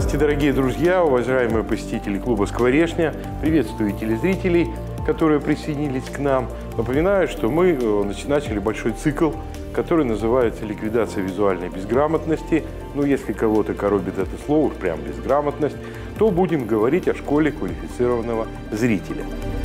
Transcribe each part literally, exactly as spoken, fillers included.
Здравствуйте, дорогие друзья, уважаемые посетители клуба «Скворечня». Приветствую телезрителей, которые присоединились к нам. Напоминаю, что мы начали большой цикл, который называется «Ликвидация визуальной безграмотности». Ну, если кого-то коробит это слово, уж прям безграмотность, то будем говорить о школе квалифицированного зрителя.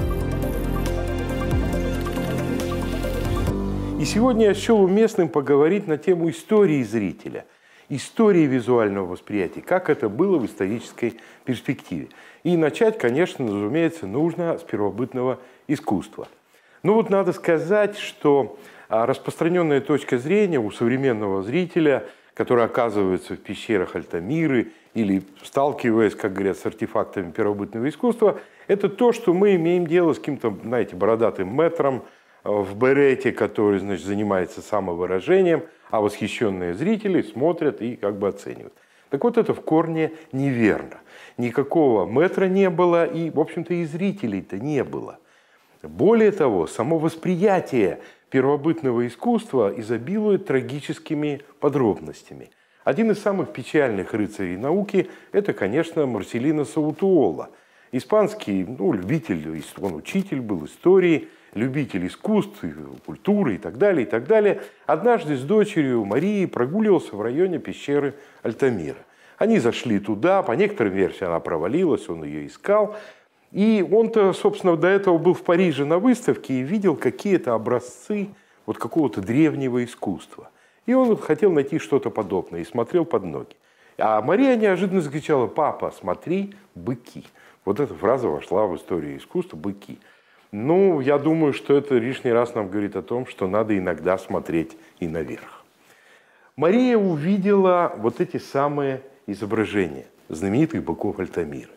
И сегодня я счел уместным поговорить на тему истории зрителя, истории визуального восприятия, как это было в исторической перспективе. И начать, конечно, разумеется, нужно с первобытного искусства. Ну вот надо сказать, что распространенная точка зрения у современного зрителя, который оказывается в пещерах Альтамиры или сталкиваясь, как говорят, с артефактами первобытного искусства, это то, что мы имеем дело с каким-то, знаете, бородатым мэтром в берете, который, значит, занимается самовыражением, а восхищенные зрители смотрят и как бы оценивают. Так вот, это в корне неверно. Никакого мэтра не было, и, в общем-то, и зрителей-то не было. Более того, само восприятие первобытного искусства изобилует трагическими подробностями. Один из самых печальных рыцарей науки – это, конечно, Марселино Саутуола. Испанский, ну, любитель, он учитель был истории, любитель искусств, культуры и так далее, и так далее, однажды с дочерью Марией прогуливался в районе пещеры Альтамира. Они зашли туда, по некоторым версиям она провалилась, он ее искал. И он-то, собственно, до этого был в Париже на выставке и видел какие-то образцы вот какого-то древнего искусства. И он хотел найти что-то подобное и смотрел под ноги. А Мария неожиданно закричала: «Папа, смотри, быки». Вот эта фраза вошла в историю искусства — быки. Ну, я думаю, что это лишний раз нам говорит о том, что надо иногда смотреть и наверх. Мария увидела вот эти самые изображения знаменитых быков Альтамиры.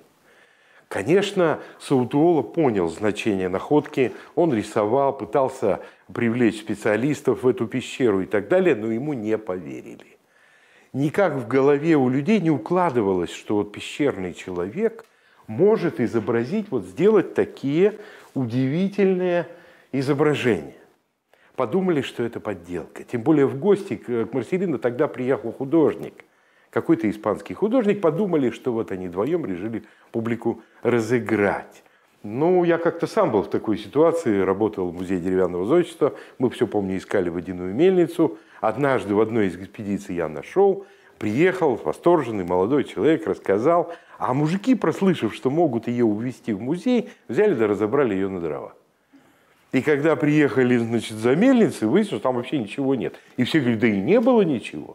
Конечно, Саутуола понял значение находки, он рисовал, пытался привлечь специалистов в эту пещеру и так далее, но ему не поверили. Никак в голове у людей не укладывалось, что вот пещерный человек может изобразить, вот сделать такие удивительные изображения. Подумали, что это подделка. Тем более в гости к Марселино тогда приехал художник, какой-то испанский художник. Подумали, что вот они вдвоем решили публику разыграть. Ну, я как-то сам был в такой ситуации, работал в музее деревянного зодчества. Мы все, помню, искали водяную мельницу. Однажды в одной из экспедиций я нашел. Приехал восторженный молодой человек, рассказал. А мужики, прослышав, что могут ее увезти в музей, взяли да разобрали ее на дрова. И когда приехали, значит, за мельницей, выяснилось, что там вообще ничего нет. И все говорят: да и не было ничего.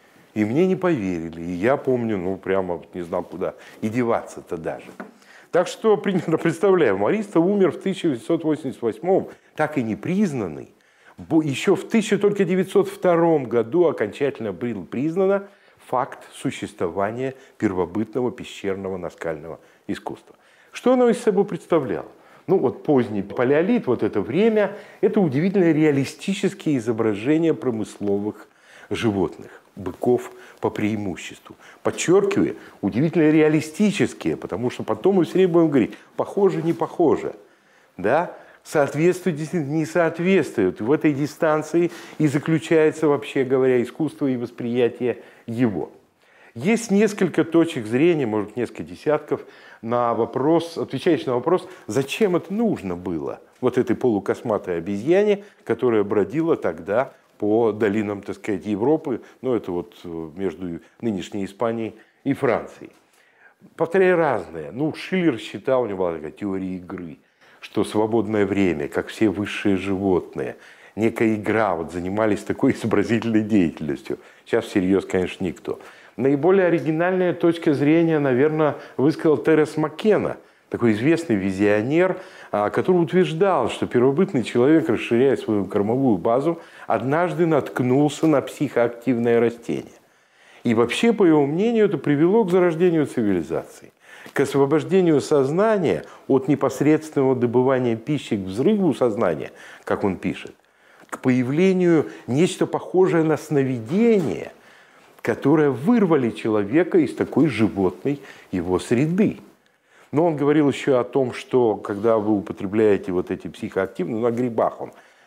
И мне не поверили. И я помню, ну, прямо не знал, куда и деваться-то даже. Так что, примерно представляю, Мористо умер в тысяча девятьсот восемьдесят восьмом, так и не признанный. Еще в тысяча девятьсот втором году окончательно был признано факт существования первобытного пещерного наскального искусства. Что оно из себя представляло? Ну вот поздний палеолит, вот это время, это удивительно реалистические изображения промысловых животных, быков по преимуществу. Подчеркиваю, удивительно реалистические, потому что потом мы все время будем говорить: похоже, не похоже. Да? Соответствует, действительно, не соответствует. В этой дистанции и заключается, вообще говоря, искусство и восприятие его. Есть несколько точек зрения, может, несколько десятков, на вопрос, отвечающий на вопрос, зачем это нужно было вот этой полукосматой обезьяне, которая бродила тогда по долинам, так сказать, Европы, ну, это вот между нынешней Испанией и Францией. Повторяю, разные. Ну, Шиллер считал, у него была такая теория игры, что свободное время, как все высшие животные, некая игра, вот занимались такой изобразительной деятельностью. Сейчас всерьез, конечно, никто. Наиболее оригинальная точка зрения, наверное, высказал Терес Маккена, такой известный визионер, который утверждал, что первобытный человек, расширяя свою кормовую базу, однажды наткнулся на психоактивное растение. И вообще, по его мнению, это привело к зарождению цивилизации, к освобождению сознания от непосредственного добывания пищи, к взрыву сознания, как он пишет, к появлению нечто похожее на сновидение, которое вырвали человека из такой животной его среды. Но он говорил еще о том, что когда вы употребляете вот эти психоактивные, на грибах он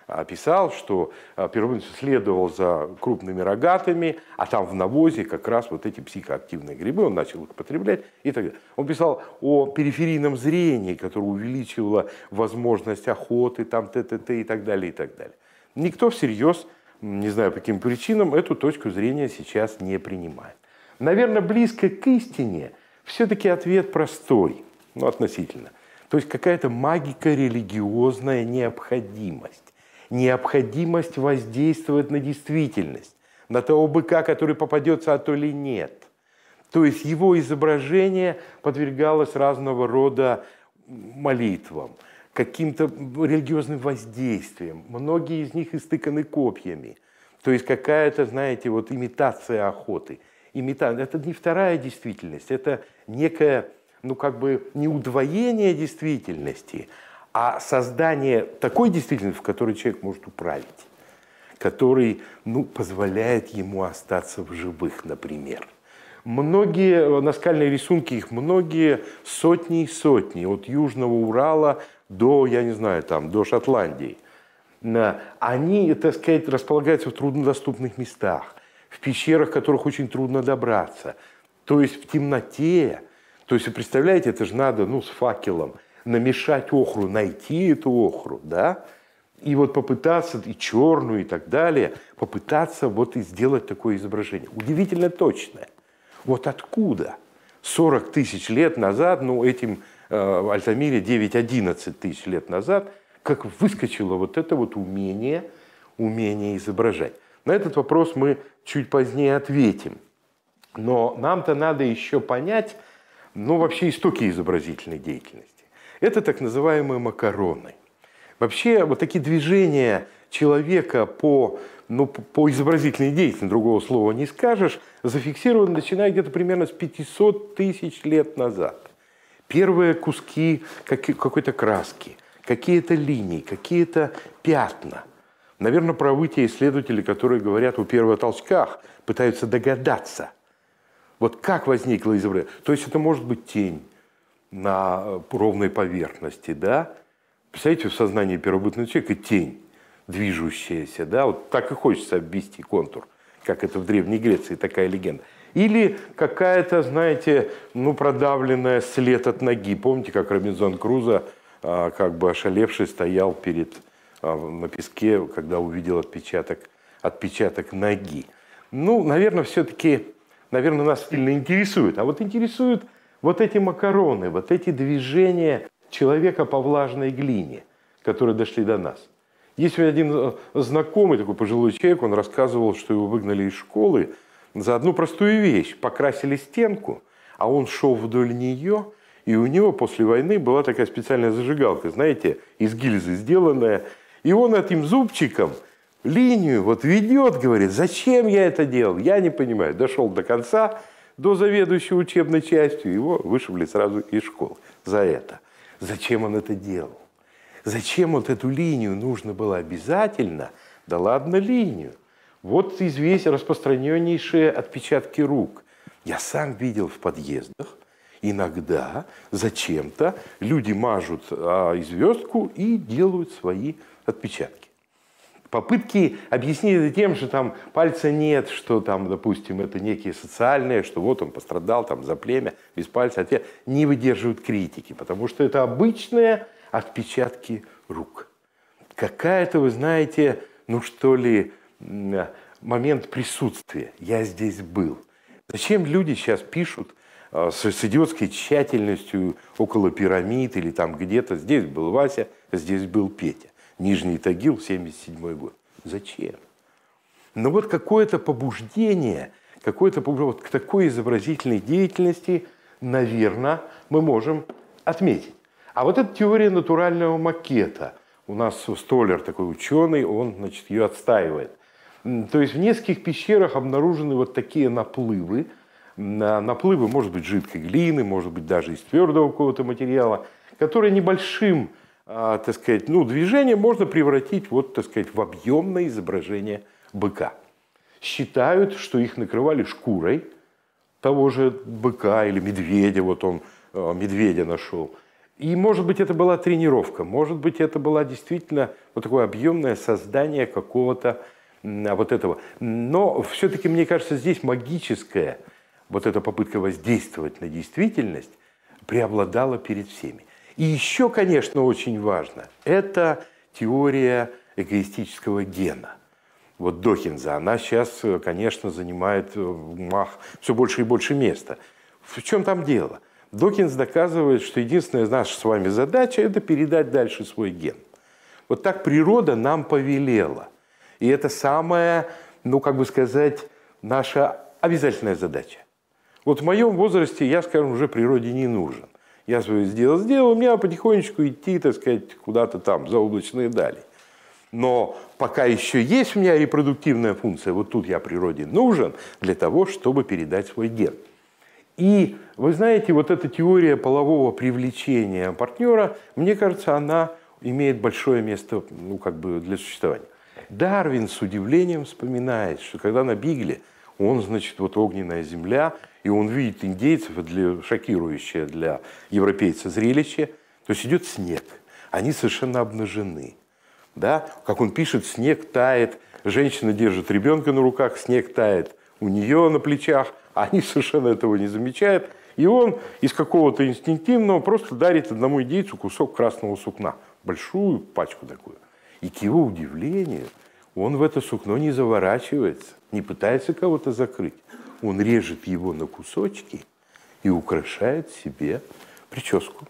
описал, что Первобытный следовал за крупными рогатыми, а там в навозе как раз вот эти психоактивные грибы, он начал их потреблять и так далее. Он писал о периферийном зрении, которое увеличивало возможность охоты, там, т.т.т. и так далее, и так далее. Никто всерьез, не знаю по каким причинам, эту точку зрения сейчас не принимает. Наверное, близко к истине все-таки ответ простой, ну, относительно. То есть какая-то магико-религиозная необходимость. Необходимость воздействовать на действительность, на того быка, который попадется, а то ли нет. То есть его изображение подвергалось разного рода молитвам, каким-то религиозным воздействиям. Многие из них истыканы копьями. То есть какая-то, знаете, вот имитация охоты. Имитация. Это не вторая действительность, это некое, ну как бы не удвоение действительности, а создание такой действительности, в которой человек может управить, который, ну, позволяет ему остаться в живых, например. Многие наскальные рисунки, их многие сотни и сотни, от Южного Урала до, я не знаю, там, до Шотландии. Они, так сказать, располагаются в труднодоступных местах, в пещерах, в которых очень трудно добраться. То есть в темноте. То есть, вы представляете, это же надо, ну, с факелом намешать охру, найти эту охру, да, и вот попытаться, и черную, и так далее, попытаться вот и сделать такое изображение. Удивительно точное. Вот откуда сорок тысяч лет назад, ну, этим э, Альтамире девять-одиннадцать тысяч лет назад, как выскочило вот это вот умение, умение изображать. На этот вопрос мы чуть позднее ответим. Но нам-то надо еще понять, ну, вообще истоки изобразительной деятельности. Это так называемые макароны. Вообще, вот такие движения человека по, ну, по изобразительной деятельности, другого слова не скажешь, зафиксированы, начиная где-то примерно с пятисот тысяч лет назад. Первые куски какой-то краски, какие-то линии, какие-то пятна. Наверное, правы те исследователи, которые говорят о первых толчках, пытаются догадаться, вот как возникло изображение. То есть это может быть тень на ровной поверхности, да? Представляете, в сознании первобытного человека тень, движущаяся, да? Вот так и хочется обвести контур, как это в Древней Греции, такая легенда. Или какая-то, знаете, ну, продавленная след от ноги. Помните, как Робинзон Крузо, как бы ошалевший, стоял перед, на песке, когда увидел отпечаток, отпечаток ноги. Ну, наверное, все-таки, наверное, нас сильно интересует. А вот интересуют вот эти макароны, вот эти движения человека по влажной глине, которые дошли до нас. Есть у меня один знакомый, такой пожилой человек, он рассказывал, что его выгнали из школы за одну простую вещь. Покрасили стенку, а он шел вдоль нее, и у него после войны была такая специальная зажигалка, знаете, из гильзы сделанная. И он этим зубчиком линию вот ведет, говорит, зачем я это делал, я не понимаю. Дошел до конца, до заведующего учебной частью, его вышибли сразу из школы за это. Зачем он это делал? Зачем вот эту линию нужно было обязательно? Да ладно линию. Вот известные распространеннейшие отпечатки рук. Я сам видел в подъездах. Иногда зачем-то люди мажут а, звездку и делают свои отпечатки. Попытки объяснить это тем, что там пальца нет, что там, допустим, это некие социальные, что вот он пострадал там за племя, без пальца, ответ, не выдерживают критики, потому что это обычные отпечатки рук. Какая-то, вы знаете, ну что ли, момент присутствия. Я здесь был. Зачем люди сейчас пишут с идиотской тщательностью около пирамид или там где-то, здесь был Вася, здесь был Петя. Нижний Тагил, семьдесят седьмой год. Зачем? Но вот какое-то побуждение, какое-то побуждение вот к такой изобразительной деятельности, наверное, мы можем отметить. А вот эта теория натурального макета. У нас Столер, такой ученый, он, значит, ее отстаивает. То есть в нескольких пещерах обнаружены вот такие наплывы. Наплывы, может быть, жидкой глины, может быть, даже из твердого какого-то материала, которые небольшим, а, так сказать, ну, движением можно превратить вот, так сказать, в объемное изображение быка. Считают, что их накрывали шкурой того же быка или медведя, вот он медведя нашел. И, может быть, это была тренировка, может быть, это было действительно вот такое объемное создание какого-то вот этого. Но все-таки, мне кажется, здесь магическая вот эта попытка воздействовать на действительность преобладала перед всеми. И еще, конечно, очень важно, это теория эгоистического гена. Вот Докинза, она сейчас, конечно, занимает в умах все больше и больше места. В чем там дело? Докинз доказывает, что единственная наша с вами задача – это передать дальше свой ген. Вот так природа нам повелела. И это самая, ну, как бы сказать, наша обязательная задача. Вот в моем возрасте я, скажем, уже природе не нужен. Я свое сделал, сделал, у меня потихонечку идти, так сказать, куда-то там, за облачные дали. Но пока еще есть у меня репродуктивная функция, вот тут я природе нужен для того, чтобы передать свой ген. И вы знаете, вот эта теория полового привлечения партнера, мне кажется, она имеет большое место, ну, как бы для существования. Дарвин с удивлением вспоминает, что когда на Бигле он, значит, вот огненная земля, и он видит индейцев, для, шокирующее для европейца зрелище, то есть идет снег, они совершенно обнажены. Да? Как он пишет, снег тает, женщина держит ребенка на руках, снег тает у нее на плечах, они совершенно этого не замечают. И он из какого-то инстинктивного просто дарит одному индейцу кусок красного сукна, большую пачку такую. И к его удивлению, он в это сукно не заворачивается, не пытается кого-то закрыть. Он режет его на кусочки и украшает себе прическу.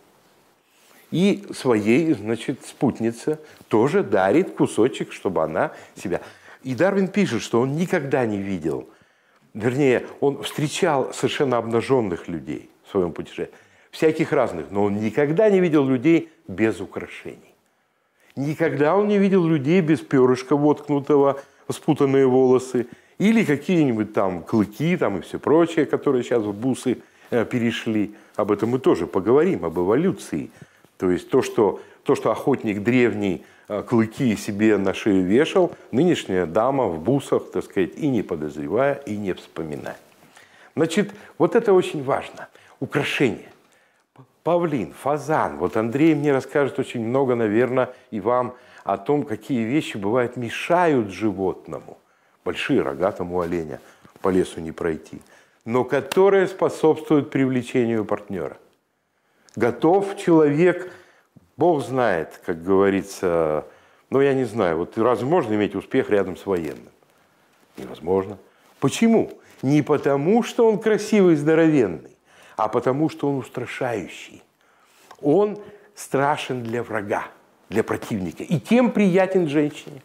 И своей, значит, спутнице тоже дарит кусочек, чтобы она себя... И Дарвин пишет, что он никогда не видел, вернее, он встречал совершенно обнаженных людей в своем путешествии, всяких разных, но он никогда не видел людей без украшений. Никогда он не видел людей без перышка воткнутого, спутанные волосы, или какие-нибудь там клыки там, и все прочее, которые сейчас в бусы э, перешли. Об этом мы тоже поговорим, об эволюции. То есть то, что, то, что охотник древний э, клыки себе на шею вешал, нынешняя дама в бусах, так сказать, и не подозревая, и не вспоминая. Значит, вот это очень важно. Украшение. Павлин, фазан. Вот Андрей мне расскажет очень много, наверное, и вам о том, какие вещи, бывают, мешают животному. Большие рогатому оленя по лесу не пройти. Но которые способствуют привлечению партнера. Готов человек, Бог знает, как говорится, но я не знаю, вот разве можно иметь успех рядом с военным? Невозможно. Почему? Не потому, что он красивый и здоровенный, а потому, что он устрашающий. Он страшен для врага, для противника, и тем приятен женщине.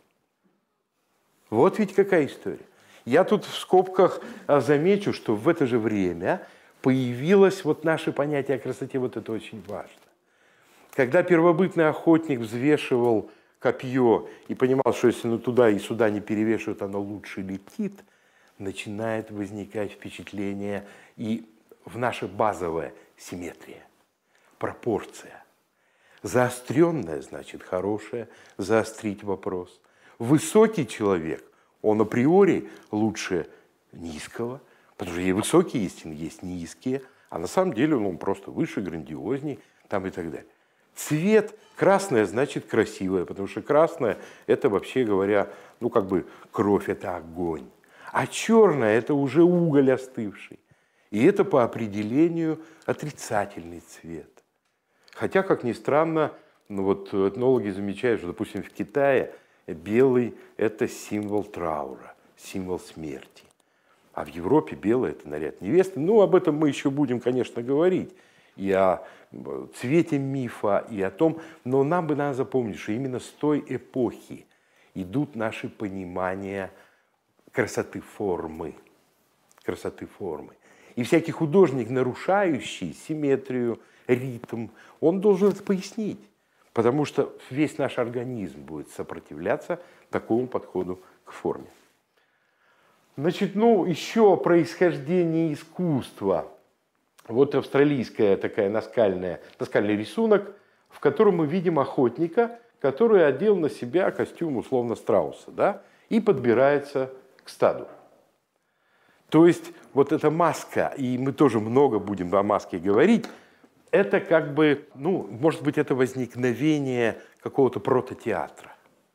Вот ведь какая история. Я тут в скобках замечу, что в это же время появилось вот наше понятие о красоте, вот это очень важно. Когда первобытный охотник взвешивал копье и понимал, что если оно туда и сюда не перевешивает, оно лучше летит, начинает возникать впечатление и в наша базовая симметрия, пропорция. Заостренная, значит, хорошая, заострить вопрос. Высокий человек, он априори лучше низкого, потому что и высокие истины есть низкие, а на самом деле он просто выше, грандиозней, там и так далее. Цвет красное значит красивое, потому что красное это, вообще говоря, ну как бы кровь, это огонь. А черное это уже уголь остывший. И это по определению отрицательный цвет. Хотя, как ни странно, ну вот этнологи замечают, что, допустим, в Китае белый – это символ траура, символ смерти. А в Европе белый – это наряд невесты. Ну, об этом мы еще будем, конечно, говорить. И о цвете мифа, и о том. Но нам бы надо запомнить, что именно с той эпохи идут наши понимания красоты формы. Красоты формы. И всякий художник, нарушающий симметрию, ритм, он должен это пояснить. Потому что весь наш организм будет сопротивляться такому подходу к форме. Значит, ну, еще о происхождении искусства. Вот австралийская такая наскальная, наскальный рисунок, в котором мы видим охотника, который одел на себя костюм условно страуса, да, и подбирается к стаду. То есть вот эта маска, и мы тоже много будем о маске говорить, это как бы, ну, может быть, это возникновение какого-то прототеатра.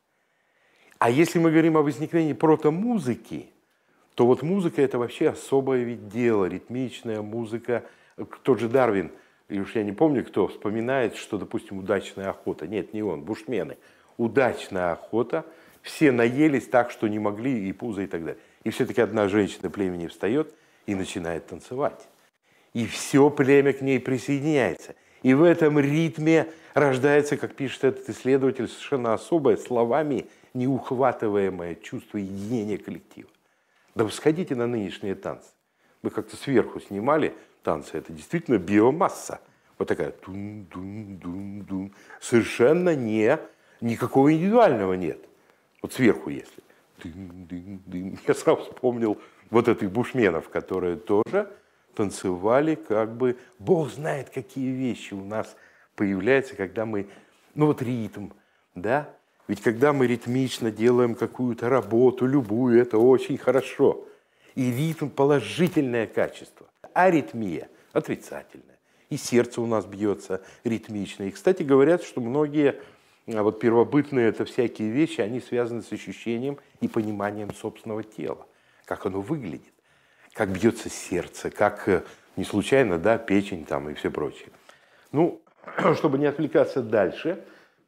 А если мы говорим о возникновении протомузыки, то вот музыка – это вообще особое вид дела, ритмичная музыка. Тот же Дарвин, и уж я не помню, кто, вспоминает, что, допустим, удачная охота. Нет, не он, бушмены. Удачная охота, все наелись так, что не могли, и пузо, и так далее. И все-таки одна женщина племени встает и начинает танцевать. И все племя к ней присоединяется. И в этом ритме рождается, как пишет этот исследователь, совершенно особое, словами неухватываемое чувство единения коллектива. Да вы сходите на нынешние танцы. Мы как-то сверху снимали танцы. Это действительно биомасса. Вот такая дум-дум-дум-дум. Совершенно не, никакого индивидуального нет. Вот сверху если. Дым-дым-дым. Я сам вспомнил вот этих бушменов, которые тоже танцевали как бы... Бог знает, какие вещи у нас появляются, когда мы... Ну вот ритм, да? Ведь когда мы ритмично делаем какую-то работу, любую, это очень хорошо. И ритм – положительное качество. Аритмия – отрицательное. И сердце у нас бьется ритмично. И, кстати, говорят, что многие вот первобытные это всякие вещи, они связаны с ощущением и пониманием собственного тела. Как оно выглядит, как бьется сердце, как не случайно, да, печень там и все прочее. Ну, чтобы не отвлекаться дальше,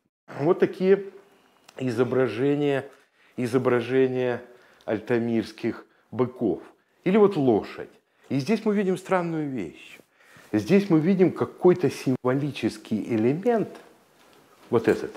вот такие... изображение, изображение альтамирских быков. Или вот лошадь. И здесь мы видим странную вещь. Здесь мы видим какой-то символический элемент, вот этот.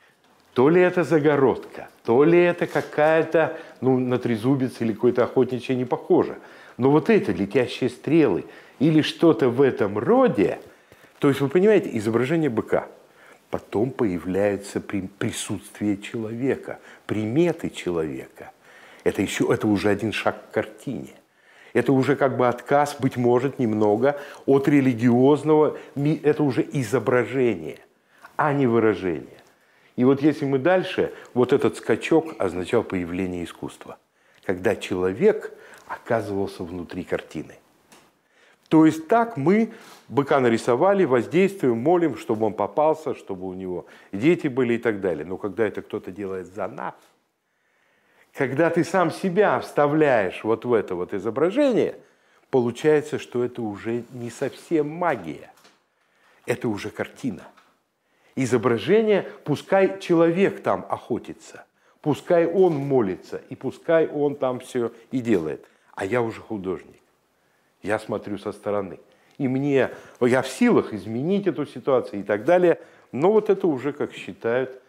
То ли это загородка, то ли это какая-то, ну, на трезубец или какое-то охотничье не похоже. Но вот это, летящие стрелы, или что-то в этом роде, то есть, вы понимаете, изображение быка. Потом появляется присутствие человека, приметы человека. Это, еще, это уже один шаг к картине. Это уже как бы отказ, быть может, немного от религиозного, это уже изображение, а не выражение. И вот если мы дальше, вот этот скачок означал появление искусства, когда человек оказывался внутри картины. То есть так мы быка нарисовали, воздействуем, молим, чтобы он попался, чтобы у него дети были и так далее. Но когда это кто-то делает за нас, когда ты сам себя вставляешь вот в это вот изображение, получается, что это уже не совсем магия, это уже картина. Изображение, пускай человек там охотится, пускай он молится, и пускай он там все и делает, а я уже художник. Я смотрю со стороны. И мне, я в силах изменить эту ситуацию и так далее. Но вот это уже, как считают,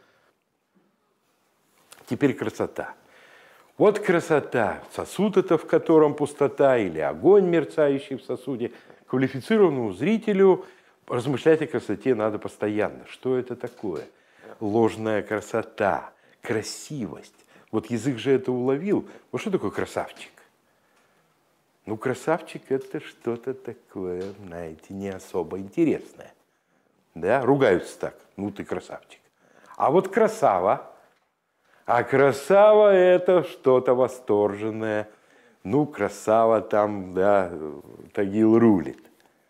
теперь красота. Вот красота. Сосуд это, в котором пустота, или огонь, мерцающий в сосуде. Квалифицированному зрителю размышлять о красоте надо постоянно. Что это такое? Ложная красота, красивость. Вот язык же это уловил. Вот что такое красавчик? Ну, красавчик – это что-то такое, знаете, не особо интересное. Да, ругаются так, ну ты красавчик. А вот красава, а красава – это что-то восторженное. Ну, красава там, да, Тагил рулит.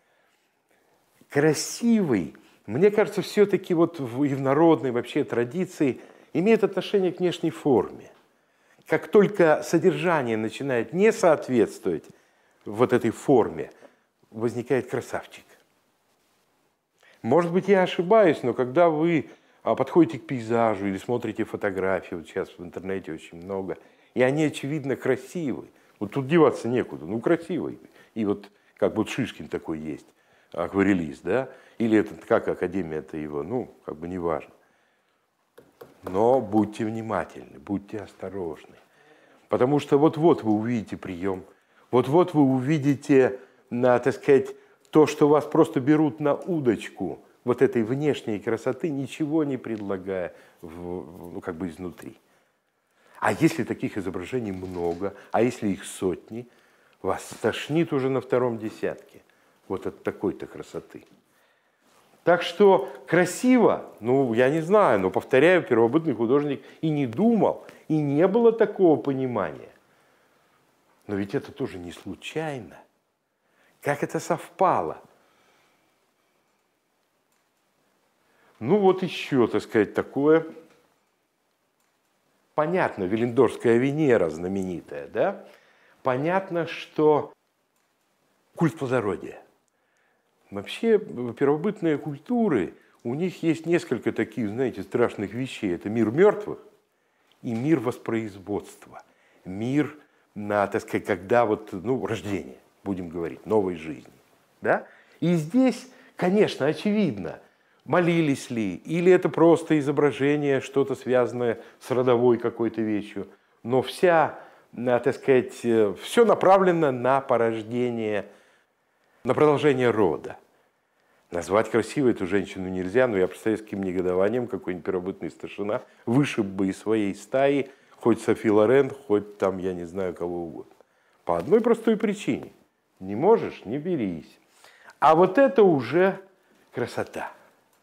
Красивый, мне кажется, все-таки вот и в народной вообще традиции имеет отношение к внешней форме. Как только содержание начинает не соответствовать вот этой форме, возникает красавчик. Может быть, я ошибаюсь, но когда вы подходите к пейзажу или смотрите фотографии, вот сейчас в интернете очень много, и они, очевидно, красивы. Вот тут деваться некуда, ну, красивый. И вот как вот Шишкин такой есть, акварелист, да? Или этот, как Академия, это его, ну, как бы неважно. Но будьте внимательны, будьте осторожны. Потому что вот-вот вы увидите прием. Вот-вот вы увидите, на, так сказать, то, что вас просто берут на удочку вот этой внешней красоты, ничего не предлагая в, ну, как бы изнутри. А если таких изображений много, а если их сотни, вас тошнит уже на втором десятке вот от такой-то красоты. Так что красиво, ну, я не знаю, но, повторяю, первобытный художник и не думал, и не было такого понимания. Но ведь это тоже не случайно. Как это совпало? Ну вот еще, так сказать, такое, понятно, Виллендорфская Венера знаменитая, да? Понятно, что культ плодородия. Вообще первобытные культуры, у них есть несколько таких, знаете, страшных вещей. Это мир мертвых и мир воспроизводства. Мир, на, так сказать, когда вот, ну, рождение, будем говорить, новой жизни. Да? И здесь, конечно, очевидно, молились ли, или это просто изображение, что-то связанное с родовой какой-то вещью. Но вся, так сказать, все направлено на порождение, на продолжение рода. Назвать красивой эту женщину нельзя, но я представляю, с каким негодованием какой-нибудь первобытный старшина вышиб бы из своей стаи хоть Софи Лорен, хоть там, я не знаю, кого угодно. По одной простой причине. Не можешь – не берись. А вот это уже красота.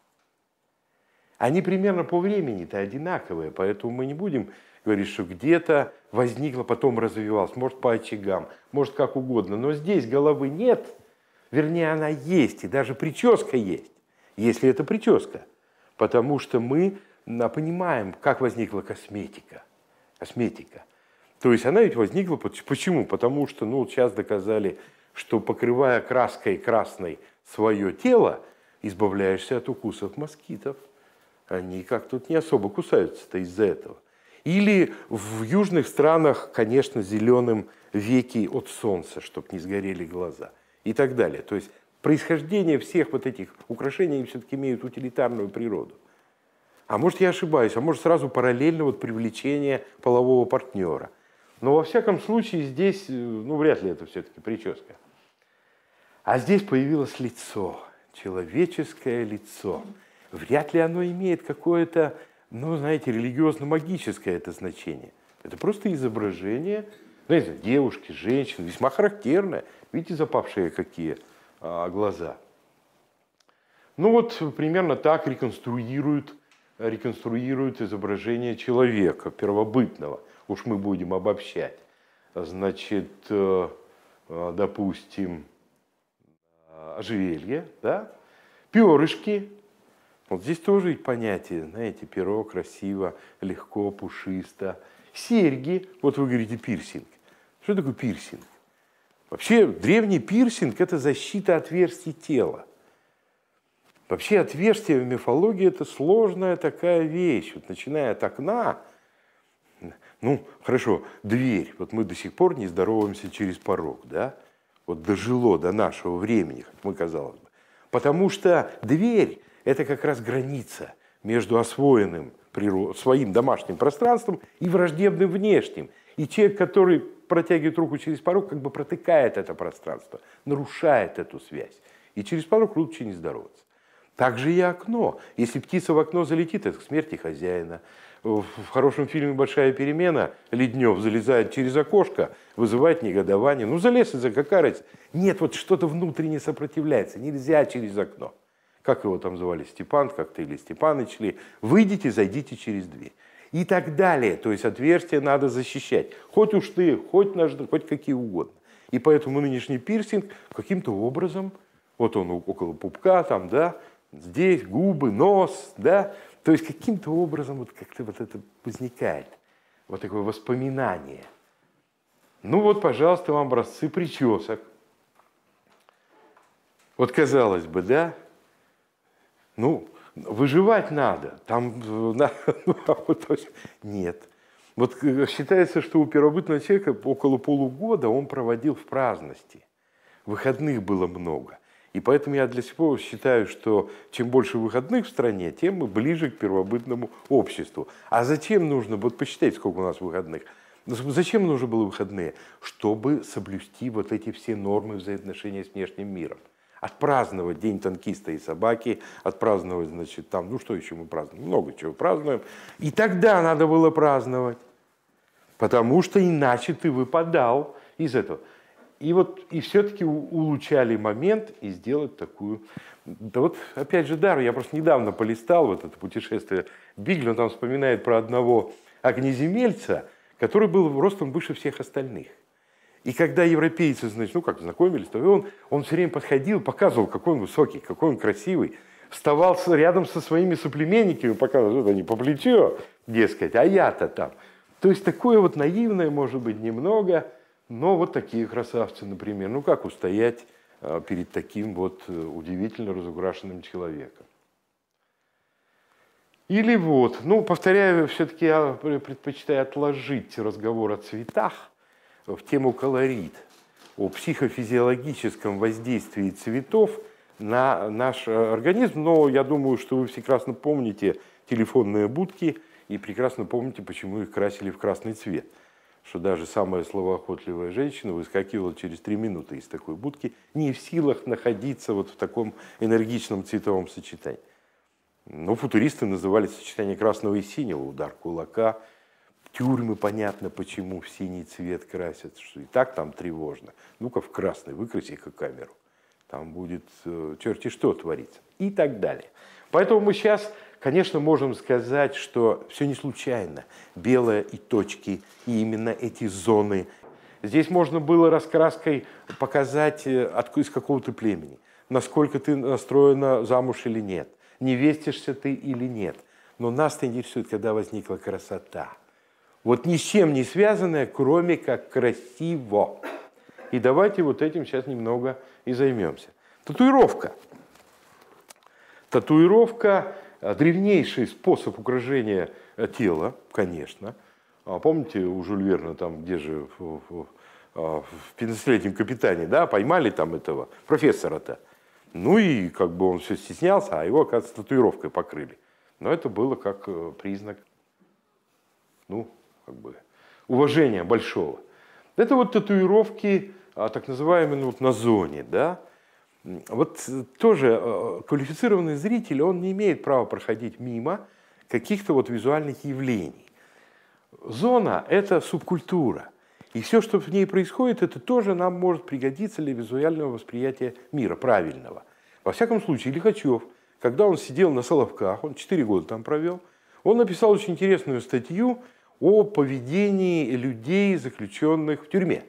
Они примерно по времени-то одинаковые, поэтому мы не будем говорить, что где-то возникло, потом развивалось, может, по очагам, может, как угодно. Но здесь головы нет. Вернее, она есть, и даже прическа есть, если это прическа. Потому что мы понимаем, как возникла косметика. Косметика. То есть она ведь возникла, почему? Потому что, ну, сейчас доказали, что покрывая краской красной свое тело, избавляешься от укусов москитов. Они как тут не особо кусаются-то из-за этого. Или в южных странах, конечно, зеленым веки от солнца, чтобы не сгорели глаза. И так далее. То есть происхождение всех вот этих украшений все-таки имеют утилитарную природу. А может, я ошибаюсь, а может, сразу параллельно вот привлечение полового партнера. Но во всяком случае здесь, ну, вряд ли это все-таки прическа. А здесь появилось лицо, человеческое лицо. Вряд ли оно имеет какое-то, ну, знаете, религиозно-магическое это значение. Это просто изображение, знаете, девушки, женщины, весьма характерное. Видите, запавшие какие а, глаза. Ну вот примерно так реконструируют, реконструируют изображение человека первобытного. Уж мы будем обобщать. Значит, допустим, ожерелье, да? Перышки. Вот здесь тоже понятие, знаете, перо красиво, легко, пушисто. Серьги. Вот вы говорите пирсинг. Что такое пирсинг? Вообще, древний пирсинг – это защита отверстий тела. Вообще, отверстие в мифологии – это сложная такая вещь. Вот, начиная от окна, ну, хорошо, дверь. Вот мы до сих пор не здороваемся через порог, да? Вот дожило до нашего времени, как мы, казалось бы. Потому что дверь – это как раз граница между освоенным своим домашним пространством и враждебным внешним. И человек, который протягивает руку через порог, как бы протыкает это пространство, нарушает эту связь. И через порог лучше не здороваться. Так же и окно. Если птица в окно залетит, это к смерти хозяина. В хорошем фильме «Большая перемена» Леднев залезает через окошко, вызывает негодование. Ну, залез из-за какая разница? Нет, вот что-то внутренне сопротивляется. Нельзя через окно. Как его там звали? Степан как-то или Степаныч ли? Выйдите, зайдите через дверь. И так далее. То есть отверстия надо защищать. Хоть уж ты, хоть ножны, хоть какие угодно. И поэтому нынешний пирсинг каким-то образом, вот он около пупка, там, да, здесь губы, нос, да, то есть каким-то образом вот как-то вот это возникает. Вот такое воспоминание. Ну вот, пожалуйста, вам образцы причесок. Вот казалось бы, да, ну, выживать надо. Там нет. Вот считается, что у первобытного человека около полугода он проводил в праздности. Выходных было много. И поэтому я для себя считаю, что чем больше выходных в стране, тем мы ближе к первобытному обществу. А зачем нужно, вот посчитайте, сколько у нас выходных. Зачем нужны были выходные? Чтобы соблюсти вот эти все нормы взаимоотношения с внешним миром. Отпраздновать День танкиста и собаки, отпраздновать, значит, там, ну что еще мы празднуем? Много чего празднуем. И тогда надо было праздновать, потому что иначе ты выпадал из этого. И вот и все-таки улучшали момент и сделать такую... Да вот, опять же, дар, я просто недавно полистал вот это путешествие Бигль, он там вспоминает про одного огнеземельца, который был ростом выше всех остальных. И когда европейцы, значит, ну как знакомились, то он, он все время подходил, показывал, какой он высокий, какой он красивый. вставал рядом со своими соплеменниками, показывал, вот они по плечу, дескать, а я-то там. То есть такое вот наивное, может быть, немного, но вот такие красавцы, например. Ну как устоять перед таким вот удивительно разукрашенным человеком? Или вот, ну, повторяю, все-таки я предпочитаю отложить разговор о цветах в тему колорит, о психофизиологическом воздействии цветов на наш организм. Но я думаю, что вы все прекрасно помните телефонные будки и прекрасно помните, почему их красили в красный цвет. Что даже самая словоохотливая женщина выскакивала через три минуты из такой будки, не в силах находиться вот в таком энергичном цветовом сочетании. Но футуристы называли сочетание красного и синего, удар кулака. Тюрьмы, понятно, почему в синий цвет красят, что и так там тревожно. Ну-ка в красный выкраси-ка камеру, там будет э, черти что твориться и так далее. Поэтому мы сейчас, конечно, можем сказать, что все не случайно. Белое и точки, и именно эти зоны. Здесь можно было раскраской показать, откуда, из какого ты племени, насколько ты настроена замуж или нет, невестишься ты или нет. Но нас-то интересует, когда возникла красота. Вот ни с чем не связанная, кроме как красиво. И давайте вот этим сейчас немного и займемся. Татуировка. Татуировка – древнейший способ украшения тела, конечно. Помните, у Жюль Верна там, где же в, в, в пятнадцатилетнем капитане, да, поймали там этого профессора-то. Ну и как бы он все стеснялся, а его, оказывается, татуировкой покрыли. Но это было как признак, ну, как бы, уважения большого. Это вот татуировки, так называемые, ну, вот на зоне, да. Вот тоже квалифицированный зритель, он не имеет права проходить мимо каких-то вот визуальных явлений. Зона – это субкультура. И все, что в ней происходит, это тоже нам может пригодиться для визуального восприятия мира, правильного. Во всяком случае, Лихачев, когда он сидел на Соловках, он четыре года там провел, он написал очень интересную статью о поведении людей, заключенных в тюрьме,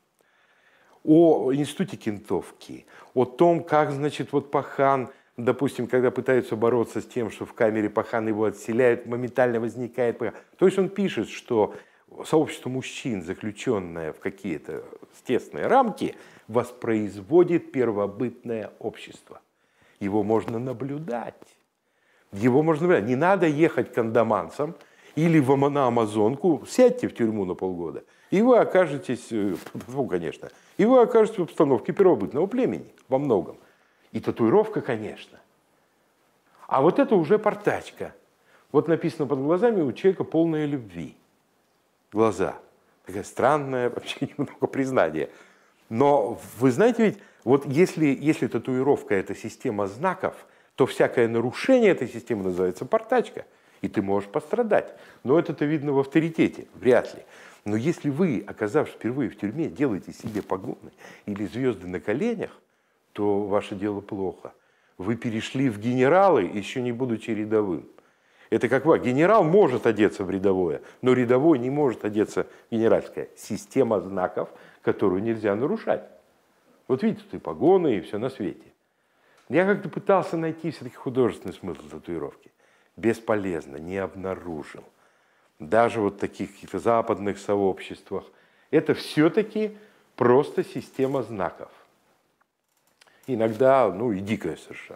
о институте кентовки, о том, как, значит, вот пахан, допустим, когда пытаются бороться с тем, что в камере пахан его отселяют, моментально возникает пахан. То есть он пишет, что сообщество мужчин, заключенное в какие-то тесные рамки, воспроизводит первобытное общество. Его можно наблюдать. Его можно наблюдать. Не надо ехать к андаманцам или в, на Амазонку, сядьте в тюрьму на полгода, и вы окажетесь, ну, конечно, и вы окажетесь в обстановке первобытного племени во многом. И татуировка, конечно. А вот это уже портачка. Вот написано под глазами у человека полная любви. Глаза. Такое странное вообще немного признание. Но вы знаете ведь, вот если, если татуировка – это система знаков, то всякое нарушение этой системы называется портачка. И ты можешь пострадать. Но это-то видно в авторитете. Вряд ли. Но если вы, оказавшись впервые в тюрьме, делаете себе погоны или звезды на коленях, то ваше дело плохо. Вы перешли в генералы, еще не будучи рядовым. Это как вы. Генерал может одеться в рядовое, но рядовой не может одеться в генеральское. Система знаков, которую нельзя нарушать. Вот видите, тут и погоны, и все на свете. Я как-то пытался найти все-таки художественный смысл татуировки. Бесполезно, не обнаружил. Даже вот в таких каких-то западных сообществах. Это все-таки просто система знаков. Иногда, ну, и дикая совершенно.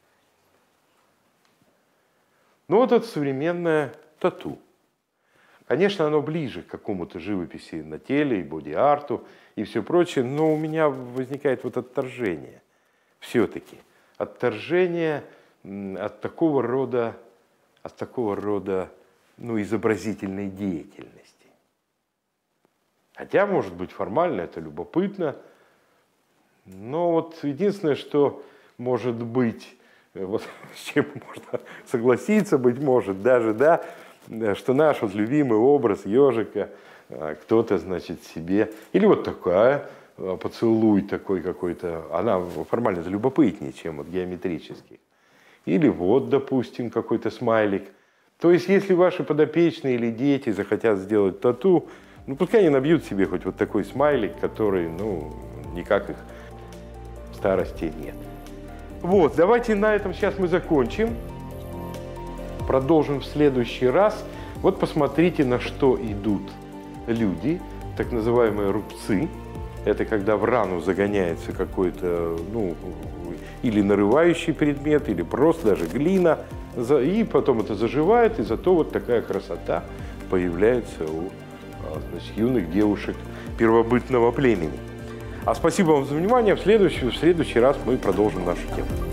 Ну, вот это современное тату. Конечно, оно ближе к какому-то живописи на теле, и боди-арту, и все прочее, но у меня возникает вот отторжение. Все-таки. Отторжение от такого рода, от такого рода, ну, изобразительной деятельности. Хотя, может быть, формально это любопытно, но вот единственное, что может быть, вот с чем можно согласиться, быть может, даже, да, что наш вот любимый образ ежика кто-то, значит, себе, или вот такая, поцелуй такой какой-то, она формально-то любопытнее, чем вот геометрический. Или вот, допустим, какой-то смайлик. То есть, если ваши подопечные или дети захотят сделать тату, ну, пускай они набьют себе хоть вот такой смайлик, который, ну, никак их в старости нет. Вот, давайте на этом сейчас мы закончим. Продолжим в следующий раз. Вот посмотрите, на что идут люди, так называемые рубцы. Это когда в рану загоняется какой-то, ну, или нарывающий предмет, или просто даже глина, и потом это заживает, и зато вот такая красота появляется у, значит, юных девушек первобытного племени. А спасибо вам за внимание. В следующий, в следующий раз мы продолжим нашу тему.